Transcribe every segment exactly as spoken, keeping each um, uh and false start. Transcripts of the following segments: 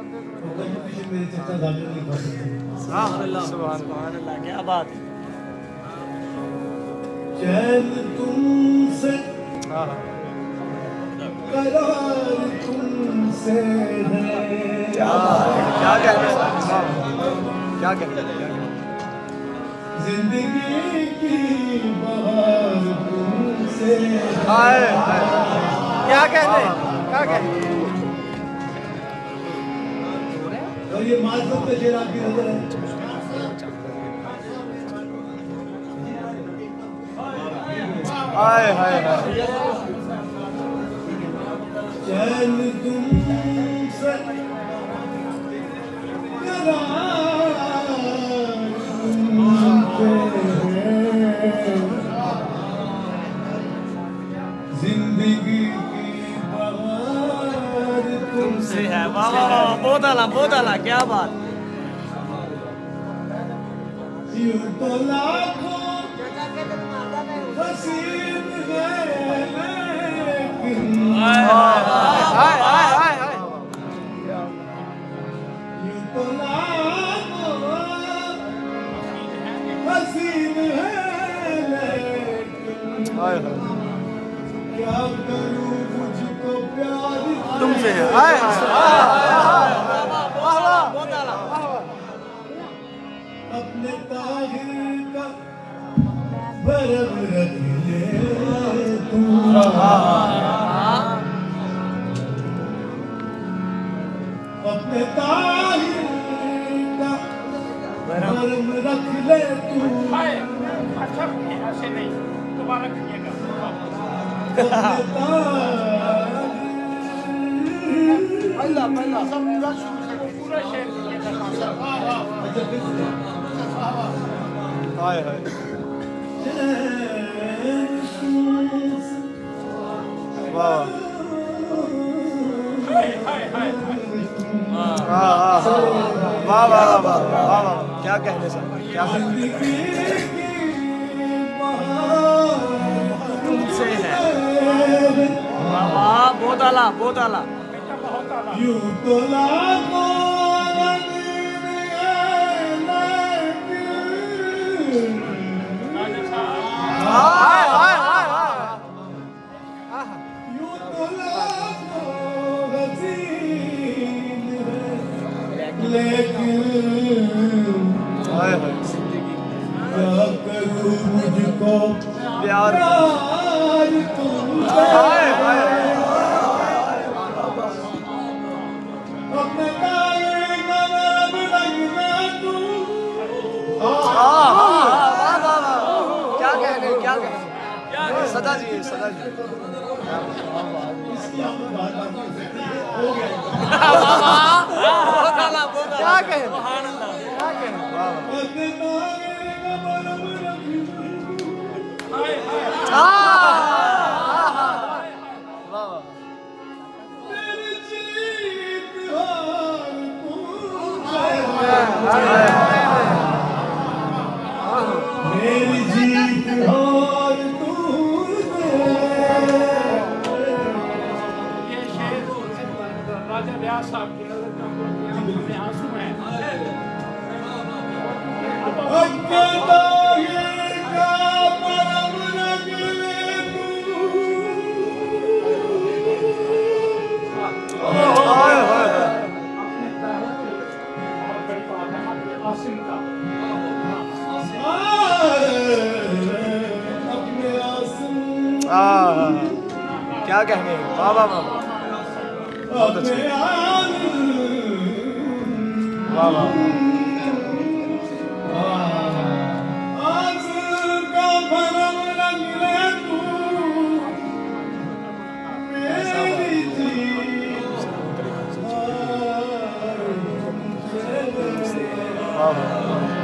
मेरे चचा जाने नहीं पाते। सुभान अल्लाह, क्या बात है। चैन तुमसे करार तुमसे है। क्या क्या कहते हैं, क्या कहते हैं, जिंदगी की बहार तुमसे। हाय हाय, क्या कहते हैं, क्या कहते हैं। और ये मासूम का शेर आपकी नजर है। हाय हाय हाय, चैन तुमसे करार तुमसे है। जिंदगी की बहार तुमसे है। वाह वाह वाह, बहुत आला बहुत आला, क्या बात। यूं तो लाखों हसीन है लेकिन हाय हाय हाय हाय हाय, यूं तो लाखों हसीन है लेकिन हाय हाय, क्या करूं मुझको प्यार तुमसे है। हाय हाय, वाह वाह, बहुत आला। अपने ताहिर का भरम रख ले तू। अपने ताहिर का भरम रख ले तू। अच्छा ऐसे नहीं, दोबारा करिएगा। पहला पहला पूरा शेर कीजिएगा। हाय हाय, वाह वाह वाह वाह वाह वाह, क्या कहने सर, क्या कहने। तुमसे है। वाह वाह, बहुत आला बहुत आला। यूं तो लाखों हाय हाय हाय हाय, यूं तो लाखों हसीन है लेकिन हाय हाय, क्या करूं मुझको प्यार। प्यार तुमसे। हाय हाय, अपने तारे का नाम रंगना तू। हाँ हाँ वाह वाह वाह, क्या कहने, क्या कहने। सदा जी, सदा जी, इसकी आप बात हो गया। बहुत आला बहुत आला, क्या कहने, क्या कहने। वाह वाह, अपने तारे का नाम रंगना। हाँ हाँ, वाह वाह, मेरी जीत हार तुमसे। मेरी जीत हार तुमसे। ये शेर राजा व्यास साहब की नजर में आंसू हैं। अब के ताहिर का परम रंग ले तू। हाय हाय, बहुत बड़ी बात है आपके आसिम का। अपने आंसू हाँ, क्या कहने। वाह वाह वाह, बहुत अच्छे, अपने आंसू वाह वाह, आंसू का भरम रंग ले तू। मेरी जीत हार तुमसे। वाह वाह,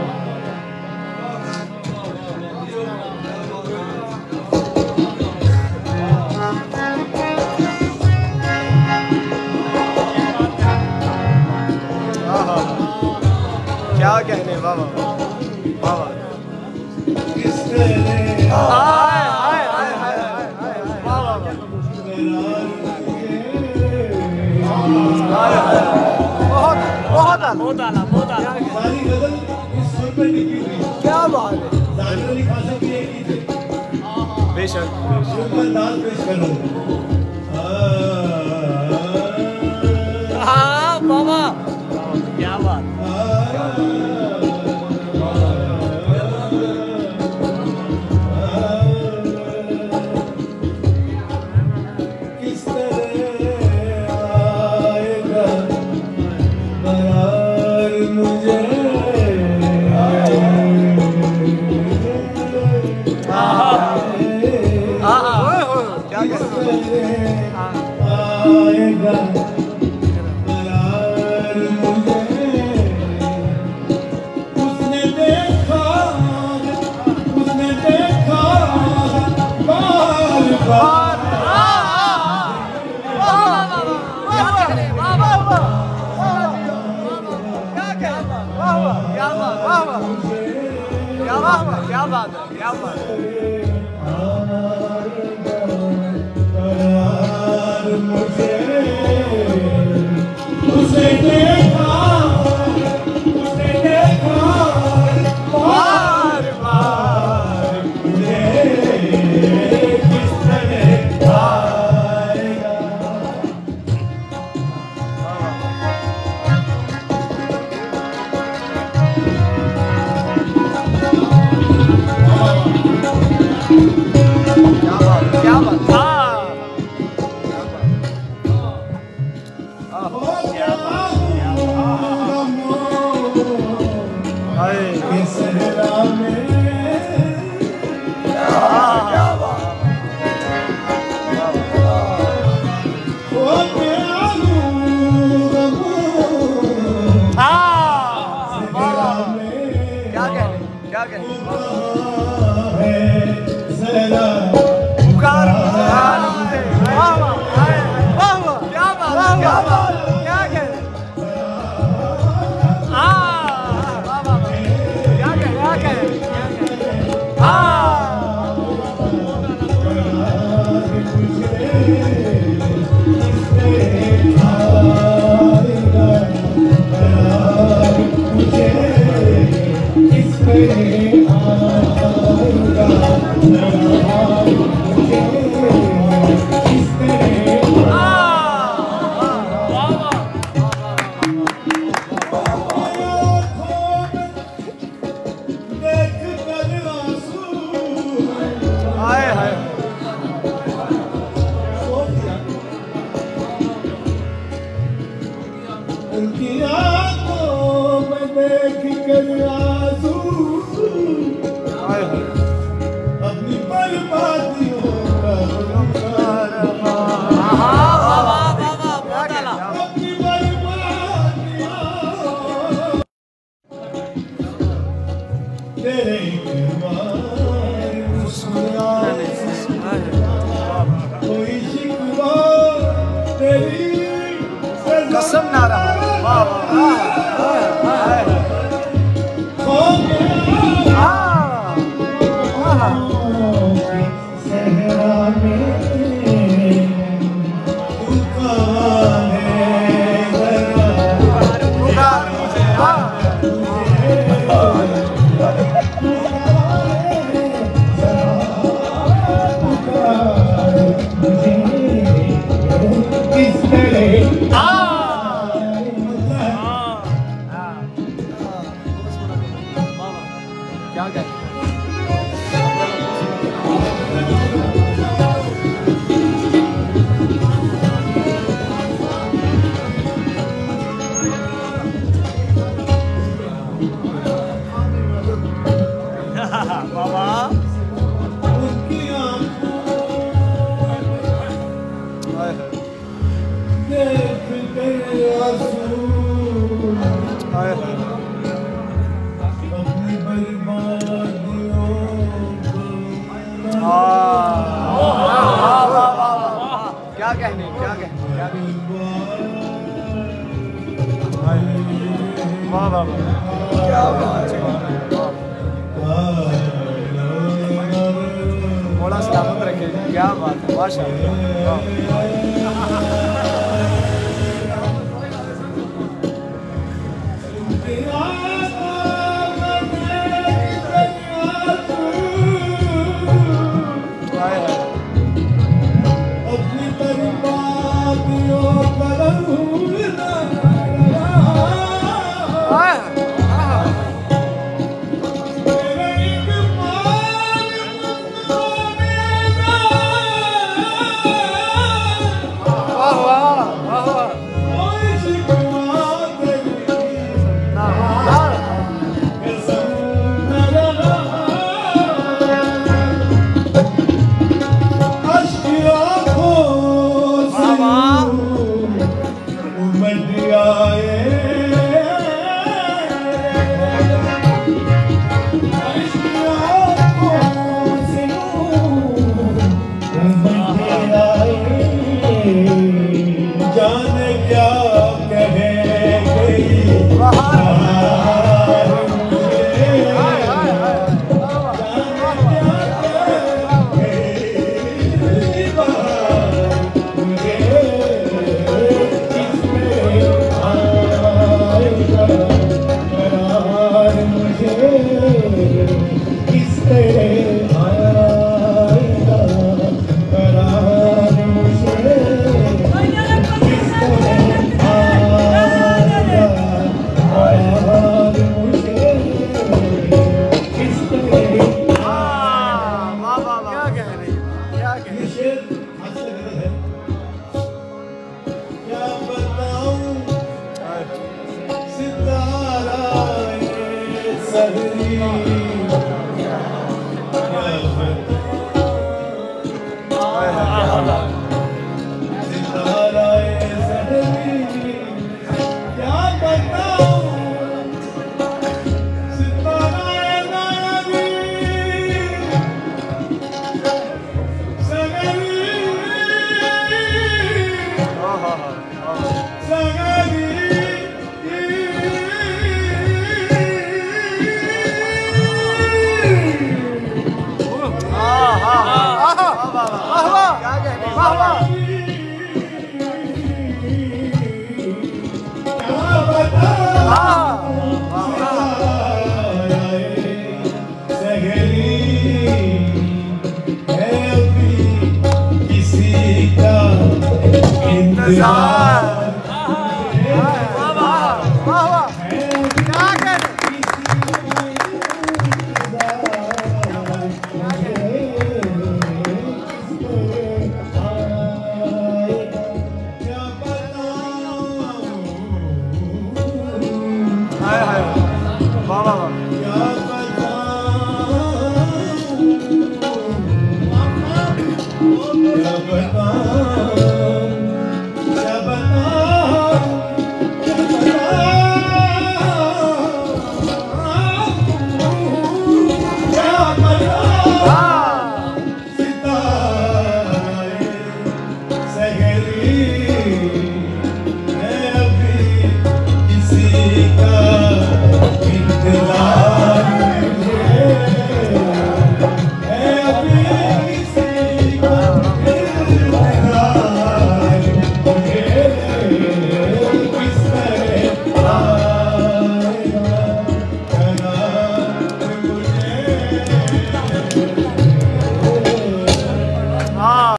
हाँ हाँ, क्या कहने। वाह वाह वाह वाह, हाय हाय हाय हाय हाय, वाह वाह वाह, हाय हाय, बहुत आला बहुत आला बहुत आला सारी गजल इस सुर पे टिकी हुई है। क्या बात है जाकिर अली खान साहब की एक गीत है, बेशक सुर पर अंदाज पेश कर रहा हूँ। हाँ बाबा क्या बात किस तरह आएगा करार मुझे, क्या किस तरह आएगा करार मुझे, उसने देखा उसने देखा बार बार क्या बात है क्या बात है करार मुझे, उसे देखा उसे देखा बार बार मुझे, किस तरह आएगा। क्या बात के सहरा में हो गया सहरा में क्या कहने क्या कहने है सहरा पुकार वाह वाह वाह वाह क्या बात क्या बात क्या कहने हाँ वाह वाह क्या कहने क्या कहने हाँ हाय हाय उनकी आंखों में देख कर आंसू हाय हाय अपनी बर्बादियों का अपनी बर्बादियों तेरे इकबाल मुस्कुराए कोई शिकवा तेरी कसम ना रहा वाह वाह खो गया सहरा में तू कहाँ है जरा पुकार मुझे हाँ किस तरह क्या कहने बाबा उसकी आंखों हाय हाय देख कर आंसू हाय हाय अपनी बर्बादियों को वाह वाह वाह क्या कहने क्या कहने क्या कहने वाह वाह वाह क्या बात है बड़ा सलामत रखे क्या बात है माशाअल्लाह हाय हाय